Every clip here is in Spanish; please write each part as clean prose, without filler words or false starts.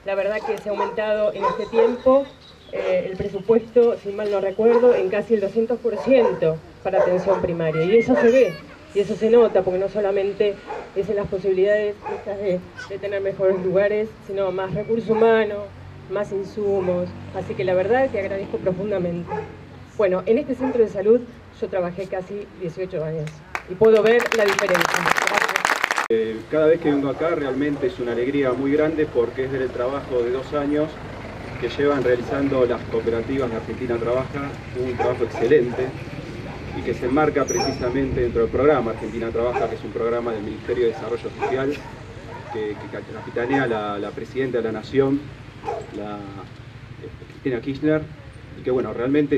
La verdad que se ha aumentado en este tiempo el presupuesto, si mal no recuerdo, en casi el 200% para atención primaria. Y eso se ve, y eso se nota, porque no solamente es en las posibilidades de tener mejores lugares, sino más recursos humanos, más insumos. Así que la verdad que agradezco profundamente. Bueno, en este centro de salud yo trabajé casi 18 años y puedo ver la diferencia. Gracias. Cada vez que vengo acá realmente es una alegría muy grande porque es ver el trabajo de 2 años que llevan realizando las cooperativas de Argentina Trabaja, un trabajo excelente y que se enmarca precisamente dentro del programa Argentina Trabaja, que es un programa del Ministerio de Desarrollo Social que capitanea la Presidenta de la Nación, Cristina Kirchner, y que bueno, realmente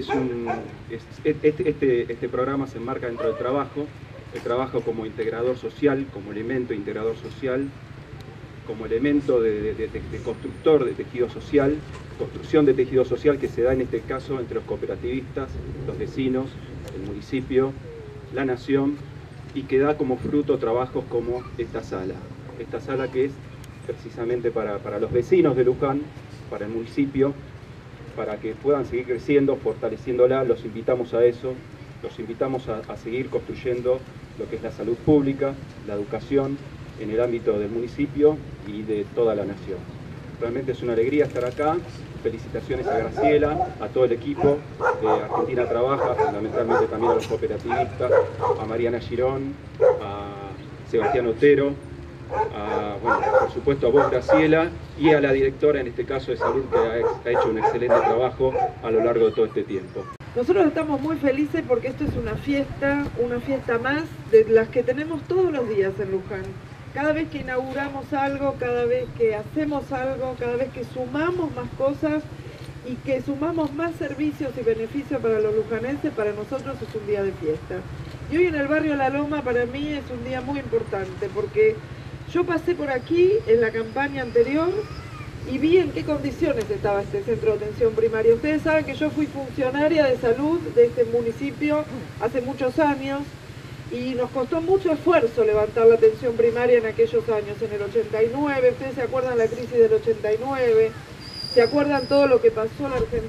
este programa se enmarca dentro del trabajo, el trabajo como integrador social, como elemento integrador social, como elemento de constructor de tejido social, construcción de tejido social que se da en este caso entre los cooperativistas, los vecinos, el municipio, la nación, y que da como fruto trabajos como esta sala que es precisamente para los vecinos de Luján, para el municipio, para que puedan seguir creciendo, fortaleciéndola. Los invitamos a eso, los invitamos a seguir construyendo lo que es la salud pública, la educación en el ámbito del municipio y de toda la nación. Realmente es una alegría estar acá. Felicitaciones a Graciela, a todo el equipo de Argentina Trabaja, fundamentalmente también a los cooperativistas, a Mariana Girón, a Sebastián Otero, bueno, por supuesto a vos, Graciela, y a la directora, en este caso de salud, que ha hecho un excelente trabajo a lo largo de todo este tiempo. Nosotros estamos muy felices porque esto es una fiesta más de las que tenemos todos los días en Luján. Cada vez que inauguramos algo, cada vez que hacemos algo, cada vez que sumamos más cosas y que sumamos más servicios y beneficios para los lujanenses, para nosotros es un día de fiesta. Y hoy en el barrio La Loma para mí es un día muy importante porque yo pasé por aquí en la campaña anterior y vi en qué condiciones estaba este centro de atención primaria. Ustedes saben que yo fui funcionaria de salud de este municipio hace muchos años y nos costó mucho esfuerzo levantar la atención primaria en aquellos años, en el 89, ustedes se acuerdan la crisis del 89, se acuerdan todo lo que pasó en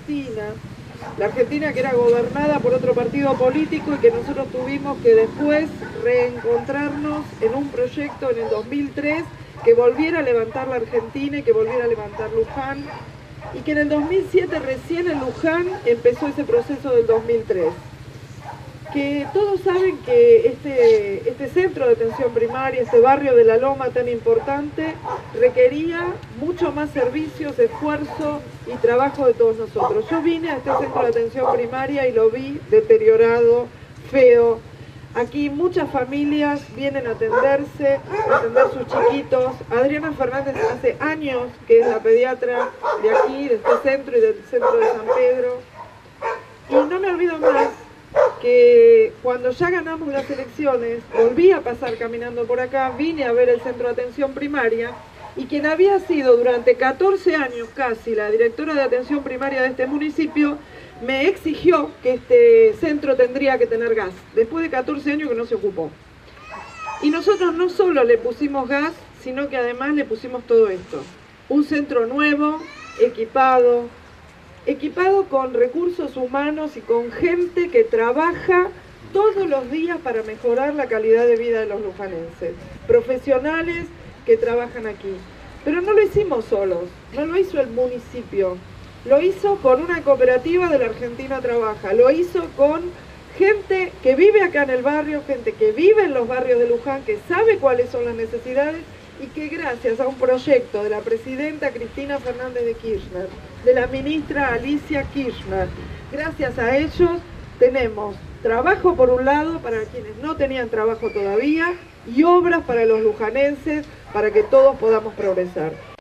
la Argentina que era gobernada por otro partido político y que nosotros tuvimos que después reencontrarnos en un proyecto en el 2003 que volviera a levantar la Argentina y que volviera a levantar Luján, y que en el 2007 recién en Luján empezó ese proceso del 2003. Que todos saben que este centro de atención primaria, este barrio de La Loma tan importante, requería mucho más servicios, esfuerzo y trabajo de todos nosotros. Yo vine a este centro de atención primaria y lo vi deteriorado, feo. Aquí muchas familias vienen a atenderse, a atender sus chiquitos. Adriana Fernández hace años que es la pediatra de aquí, de este centro y del centro de San Pedro. Y no me olvido más que cuando ya ganamos las elecciones, volví a pasar caminando por acá, vine a ver el centro de atención primaria y quien había sido durante 14 años casi la directora de atención primaria de este municipio, me exigió que este centro tendría que tener gas, después de 14 años que no se ocupó. Y nosotros no solo le pusimos gas, sino que además le pusimos todo esto. Un centro nuevo, equipado con recursos humanos y con gente que trabaja todos los días para mejorar la calidad de vida de los lujanenses. Profesionales que trabajan aquí. Pero no lo hicimos solos, no lo hizo el municipio. Lo hizo con una cooperativa de la Argentina Trabaja, lo hizo con gente que vive acá en el barrio, gente que vive en los barrios de Luján, que sabe cuáles son las necesidades y que gracias a un proyecto de la presidenta Cristina Fernández de Kirchner, de la ministra Alicia Kirchner, gracias a ellos tenemos trabajo por un lado para quienes no tenían trabajo todavía y obras para los lujanenses para que todos podamos progresar.